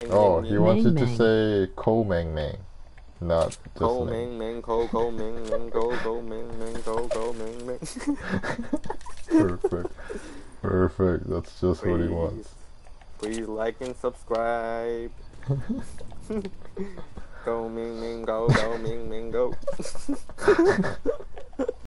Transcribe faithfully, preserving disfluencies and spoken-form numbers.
Oh, he wants you Meng to Meng. say Ko Meng Meng, not just Ko Meng. Ming Ming Ko Ko Ming Ming Ko Ko Ming Ming Ko Ko Ming Ming. Perfect. Perfect. That's just what he Please, wants. please like and subscribe. Go Ming Ming Go Go Ming Ming Go.